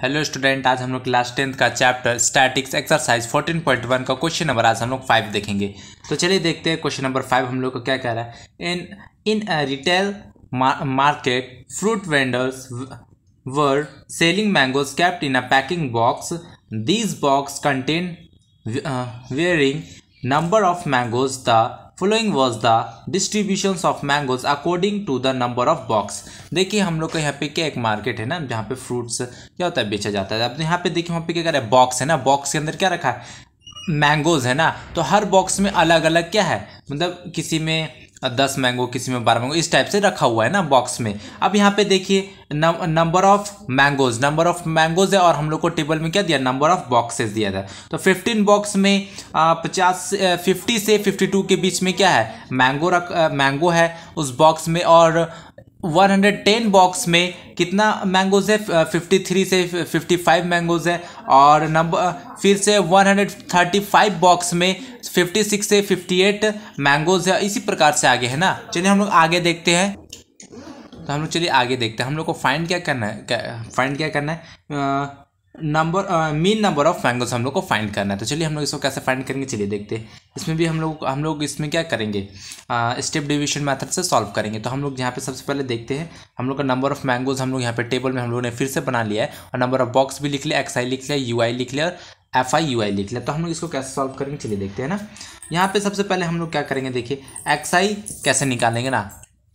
Hello student, आज हम लोग क्लास 10th का चैप्टर स्टैटिक्स एक्सरसाइज 14.1 का क्वेश्चन नंबर आज हम लोग 5 देखेंगे। तो चलिए देखते हैं क्वेश्चन नंबर 5 हम लोग को क्या कह रहा है। In retail market fruit vendors were selling mangoes kept in a packing box. These box contain varying number of mangoes. The following was the distributions of mangoes according to the number of box. देखिए हम लोग का यहाँ पे क्या एक market है ना, जहाँ पे फ्रूट्स क्या होता है बेचा जाता है। अब यहाँ पे देखिए वहाँ पे क्या कर रहा है, बॉक्स है ना, बॉक्स के अंदर क्या रखा है, मैंगोज है ना। तो हर बॉक्स में अलग अलग क्या है, मतलब किसी में 10 मैंगो, किसी में 12 मैंगो, इस टाइप से रखा हुआ है ना बॉक्स में। अब यहाँ पे देखिए नंबर ऑफ मैंगोज है और हम लोग को टेबल में क्या दिया, नंबर ऑफ बॉक्सेस दिया था। तो 15 बॉक्स में 50 से 52 के बीच में क्या है, मैंगो है उस बॉक्स में। और 110 बॉक्स में कितना मैंगोज है, 53 से 55 मैंगोज है। और फिर से 135 बॉक्स में 56 से 58 मैंगोज है। इसी प्रकार से आगे है ना। चलिए हम लोग आगे देखते हैं। तो हम लोग चलिए आगे देखते हैं, हम लोग को फाइंड क्या करना है, मीन नंबर ऑफ मैंगोज हम लोग को फाइंड करना है। तो चलिए हम लोग इसको कैसे फाइंड करेंगे, चलिए देखते हैं। इसमें भी हम लोग इसमें क्या करेंगे, स्टेप डिवीजन मेथड से सॉल्व करेंगे। तो हम लोग यहाँ पे सबसे पहले देखते हैं, हम लोग का नंबर ऑफ मैंगोज हम लोग यहाँ पे टेबल में हम लोगों ने फिर से बना लिया है। और नंबर ऑफ बॉक्स भी लिख लिया, XI लिख लिया, UI लिख लिया और FI UI लिख लिया। तो हम लोग इसको कैसे सॉल्व करेंगे, चलिए देखते हैं ना। यहाँ पे सबसे पहले हम लोग क्या करेंगे, देखिए XI कैसे निकालेंगे ना।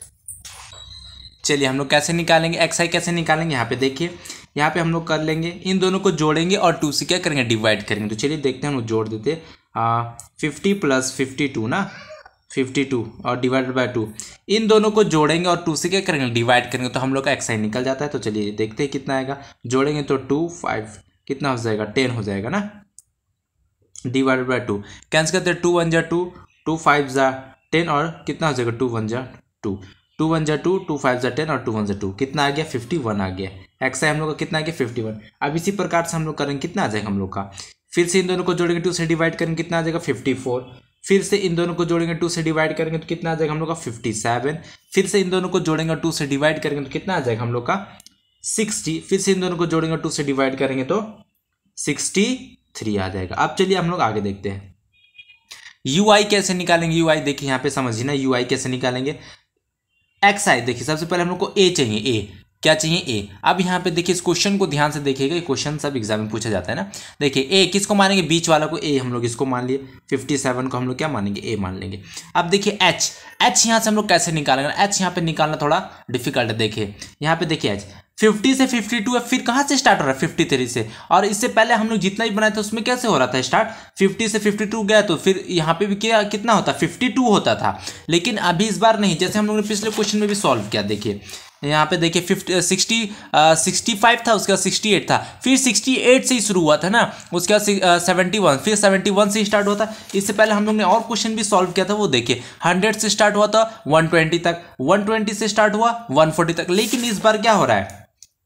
चलिए हम लोग कैसे निकालेंगे, XI कैसे निकालेंगे, यहाँ पे देखिए, यहाँ पे हम लोग कर लेंगे, इन दोनों को जोड़ेंगे और 2 से क्या करेंगे, डिवाइड करेंगे। तो चलिए देखते हैं, हम लोग जोड़ देते हैं 50 + 52 ना, 52 और डिवाइडेड बाय 2, इन दोनों को जोड़ेंगे और 2 से क्या करेंगे, डिवाइड करेंगे। तो हम लोग का XI निकल जाता है। तो चलिए देखते हैं कितना आएगा, जोड़ेंगे तो 2 5 कितना हो जाएगा, 10 हो जाएगा ना, डिवाइडेड बाय 2 कैंसिल करते हैं, 2 1 जा 2, 2 5 जा 10 और कितना हो जाएगा, 2 1 जा 2, 2 1 जा 2, 2 5 जा 10 और 2 1 जा 2, कितना आ गया, 51 आ गया। XI हम लोग का कितना आ गया, 51। अब इसी प्रकार से हम लोग करेंगे, कितना आ जाएगा हम लोग का, फिर से इन दोनों को जोड़ेंगे, 2 से डिवाइड करेंगे, कितना आ जाएगा, 54। फिर से इन दोनों को जोड़ेंगे, 2 से डिवाइड करेंगे तो कितना आ जाएगा हम लोग का, 57। फिर से इन दोनों को जोड़ेंगे, 2 से डिवाइड करेंगे तो कितना आ जाएगा हम लोग का, 60। फिर से इन दोनों को जोड़ेंगे, 2 से डिवाइड करेंगे तो 63 आ जाएगा। अब चलिए हम लोग आगे देखते हैं, UI कैसे निकालेंगे। UI देखिए यहाँ पे समझिए ना, UI कैसे निकालेंगे। XI देखिए सबसे पहले हम लोग को A चाहिए, A क्या चाहिए, A। अब यहाँ पे देखिए इस क्वेश्चन को ध्यान से देखिएगा, ये क्वेश्चन सब एग्जाम में पूछा जाता है ना। देखिए A किसको मानेंगे, बीच वाला को A हम लोग इसको मान लिए, 57 को हम लोग क्या मानेंगे, A मान लेंगे। अब देखिए H यहाँ से हम लोग कैसे निकालेंगे, H यहाँ पे निकालना थोड़ा डिफिकल्ट है। देखिए यहाँ पे देखिए H 50 से 52 है, फिर कहाँ से स्टार्ट हो रहा है, 53 से। और इससे पहले हम लोग जितना भी बनाए थे उसमें कैसे हो रहा था स्टार्ट, 50 से 52 गया तो फिर यहाँ पे भी क्या कितना होता, 52 होता था। लेकिन अभी इस बार नहीं, जैसे हम लोग ने पिछले क्वेश्चन में भी सॉल्व किया। देखिए यहाँ पे देखिए 65 था, उसके बाद 68 था, फिर 68 से ही शुरू हुआ था ना, उसके बाद 71, फिर 71 से स्टार्ट हुआ था। इससे पहले हम लोग ने और क्वेश्चन भी सॉल्व किया था, वो देखिए 100 से स्टार्ट हुआ था 120 तक, 120 से स्टार्ट हुआ 140 तक। लेकिन इस बार क्या हो रहा है,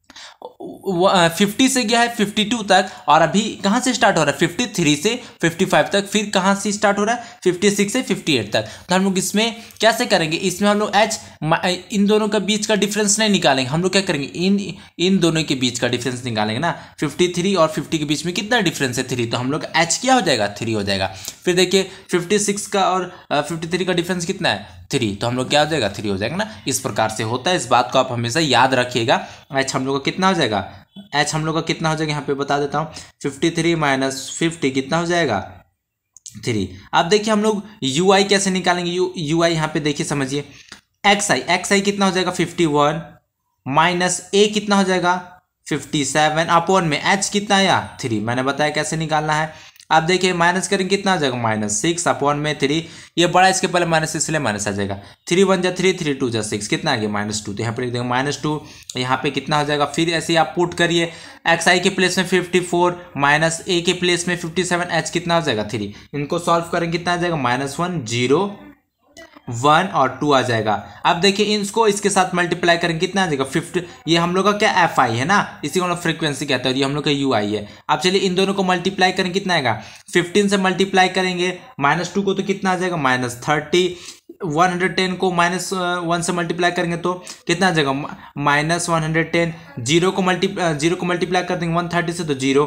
50 से गया है 52 तक, और अभी कहाँ से स्टार्ट हो रहा है, 53 से 55 तक, फिर कहाँ से स्टार्ट हो रहा है, 56 से 58 तक। तो हम लोग इसमें कैसे करेंगे, इसमें हम लोग इन दोनों का बीच का डिफरेंस नहीं निकालेंगे, हम लोग क्या करेंगे, इन दोनों के बीच का डिफरेंस निकालेंगे ना। 53 और 50 के बीच में कितना डिफरेंस है, 3, तो हम लोग H क्या हो जाएगा, 3 हो जाएगा। फिर देखिए 56 का और 53 का डिफरेंस कितना है, 3, तो हम लोग क्या हो जाएगा, 3 हो जाएगा ना। इस प्रकार से होता है, इस बात को आप हमेशा याद रखिएगा। H हम लोग का कितना हो जाएगा, H हम लोग का कितना हो जाएगा, यहाँ पे बता देता हूँ, 53 - 50 कितना हो जाएगा, 3। अब देखिए हम लोग UI कैसे निकालेंगे, UI यहाँ पे देखिए समझिए, XI कितना हो जाएगा, 51 माइनस A कितना हो जाएगा, 57 अपॉन में H कितना आया, 3। मैंने बताया कैसे निकालना है। अब देखिए माइनस करेंगे, कितना आ जाएगा, -6 अपॉन में 3, ये बड़ा इसके पहले माइनस इसलिए माइनस आ जाएगा, 3 1 जा 3, 3 2 जा 6, कितना आ गया, -2। तो यहाँ पर लिख देंगे -2, यहाँ पे कितना हो जाएगा, फिर ऐसे ही आप पुट करिए, XI के प्लेस में 54 माइनस A के प्लेस में 57, H कितना हो जाएगा, 3। इनको सॉल्व करेंगे, कितना आ जाएगा, -1 0 1 और 2 आ जाएगा। अब देखिए इसको इसके साथ मल्टीप्लाई करेंगे, कितना आ जाएगा, 50। ये हम लोग का क्या FI है ना, इसी को हम लोग फ्रीक्वेंसी कहते हैं, और ये हम लोग का UI है। अब चलिए इन दोनों को मल्टीप्लाई करेंगे, कितना आएगा, 15 से मल्टीप्लाई करेंगे -2 को तो कितना आ जाएगा, -30 110 को -1 से मल्टीप्लाई करेंगे तो कितना आ जाएगा, -110। जीरो को मल्टीप्लाई कर देंगे 130 से तो 0।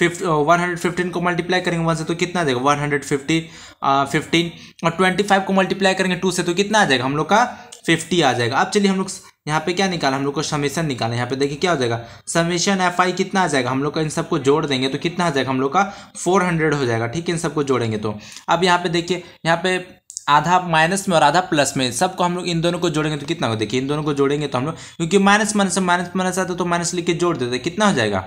115 को मल्टीप्लाई करेंगे 1 से तो कितना आ जाएगा 115। और 25 को मल्टीप्लाई करेंगे 2 से तो कितना आ जाएगा हम लोग का 50 आ जाएगा। अब चलिए हम लोग यहाँ पे क्या निकाला, हम लोग को समेशन निकाला। यहाँ पे देखिए क्या हो जाएगा, समेशन FI कितना आ जाएगा, हम लोग का इन सबको जोड़ देंगे तो कितना आ जाएगा हम लोग का 400 हो जाएगा। ठीक है, इन सबको जोड़ेंगे तो अब यहाँ पे देखिए, यहाँ पे आधा माइनस में और आधा प्लस में, सबको हम लोग इन दोनों को जोड़ेंगे तो कितना होगा, देखिए इन दोनों को जोड़ेंगे तो हम लोग, क्योंकि माइनस माइनस आता तो माइनस लिख के जोड़ देते, कितना हो जाएगा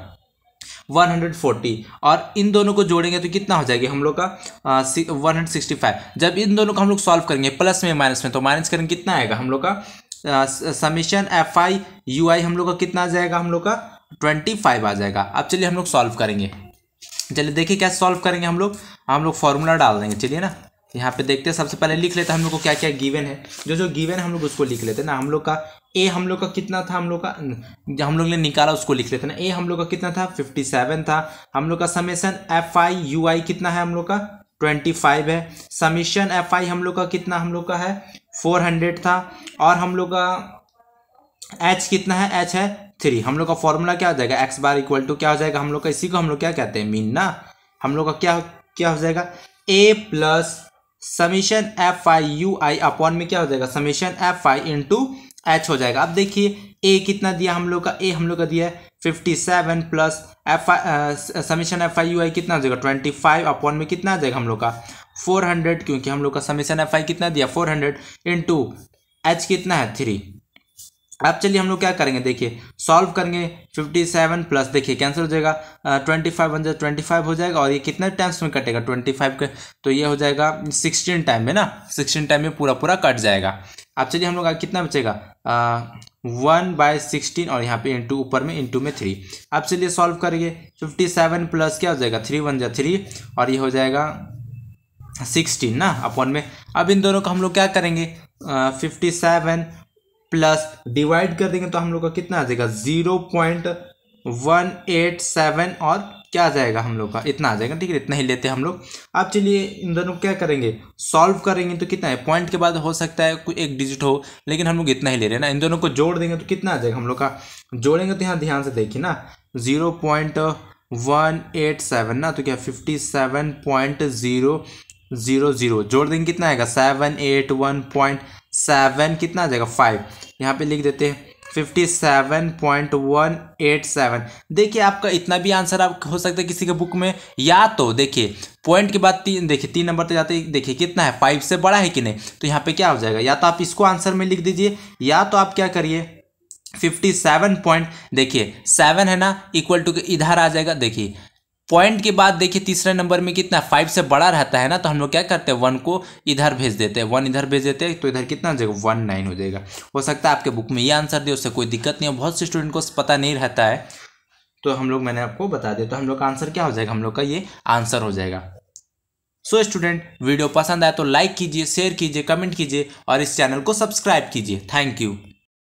140। और इन दोनों को जोड़ेंगे तो कितना हो जाएगा हम लोग का 165। जब इन दोनों को हम लोग सॉल्व करेंगे प्लस में माइनस में तो माइनस करेंगे कितना आएगा हम लोग का समेशन FI UI हम लोग का कितना आ जाएगा, हम लोग का 25 आ जाएगा। अब चलिए हम लोग सॉल्व करेंगे। चलिए देखिए क्या सॉल्व करेंगे हम लोग फॉर्मूला डाल देंगे। चलिए ना, यहाँ पे देखते हैं, सबसे पहले लिख लेते हैं हम लोग को क्या क्या गिवन है, जो गिवन है हम लोग उसको लिख लेते हैं ना। हम लोग का ए हम लोग का कितना था, हम लोग ने निकाला उसको लिख लेते हैं ना। ए हम लोग का कितना था 57 था। हम लोग का समेशन FI UI कितना है हम लोग का 25 है। समेशन FI हम लोग का कितना हम लोग का है 400 था। और हम लोग का H कितना है, H है 3। हम लोग का फॉर्मूला क्या हो जाएगा, x बार इक्वल टू क्या हो जाएगा हम लोग का, इसी को हम लोग क्या कहते हैं मीन ना। हम लोग का क्या हो जाएगा A plus summation FI UI upon में क्या हो जाएगा समेशन FI इंटू H हो जाएगा। अब देखिए A कितना दिया हम लोग का, A हम लोग का दिया है 57 प्लस समेशन FI UI कितना हो जाएगा 25 अपॉन में कितना आ जाएगा हम लोग का 400, क्योंकि हम लोग का समेशन FI कितना दिया 400 इंटू H कितना है 3। अब चलिए हम लोग क्या करेंगे, देखिए सॉल्व करेंगे। 57 प्लस देखिए कैंसिल हो जाएगा, 25 हो जाएगा और ये कितने टाइम्स में कटेगा 25 के, तो ये हो जाएगा 16 टाइम में ना, 16 टाइम में पूरा कट जाएगा। अब चलिए हम लोग कितना बचेगा 1/16 और यहाँ पे इंटू ऊपर में इंटू में 3। अब चलिए सॉल्व करेंगे। 57 प्लस क्या हो जाएगा 3 1 जा 3 और ये हो जाएगा 16 ना अपॉन में। अब इन दोनों को हम लोग क्या करेंगे 57 प्लस डिवाइड कर देंगे तो हम लोग का कितना आ जाएगा 0.187 और क्या आ जाएगा हम लोग का इतना आ जाएगा। ठीक है, इतना ही लेते हैं हम लोग। अब चलिए इन दोनों को क्या करेंगे सॉल्व करेंगे तो कितना है, पॉइंट के बाद हो सकता है कोई एक डिजिट हो, लेकिन हम लोग इतना ही ले रहे हैं ना। इन दोनों को जोड़ देंगे तो कितना आ जाएगा हम लोग का, जोड़ेंगे तो यहाँ ध्यान से देखिए ना 0.187 ना, तो क्या 57.000 जोड़ देंगे कितना आएगा 781.7 कितना आ जाएगा 5। यहाँ पे लिख देते हैं 57.187। देखिए आपका इतना भी आंसर आप हो सकता है किसी के बुक में, या तो देखिए पॉइंट के बाद 3, देखिए 3 नंबर तक जाते देखिए कितना है 5 से बड़ा है कि नहीं, तो यहाँ पे क्या हो जाएगा, या तो आप इसको आंसर में लिख दीजिए या तो आप क्या करिए 57 पॉइंट देखिए 7 है ना इक्वल टू इधर आ जाएगा। देखिए पॉइंट के बाद देखिए तीसरे नंबर में कितना 5 से बड़ा रहता है ना, तो हम लोग क्या करते हैं 1 को इधर भेज देते हैं, 1 इधर भेज देते हैं तो इधर कितना हो जाएगा 19 हो जाएगा। हो सकता है आपके बुक में ये आंसर दे, उससे कोई दिक्कत नहीं है, बहुत से स्टूडेंट को पता नहीं रहता है, तो हम लोग मैंने आपको बता दिया, तो हम लोग का आंसर क्या हो जाएगा, हम लोग का ये आंसर हो जाएगा। सो स्टूडेंट वीडियो पसंद आए तो लाइक कीजिए, शेयर कीजिए, कमेंट कीजिए और इस चैनल को सब्सक्राइब कीजिए। Thank you.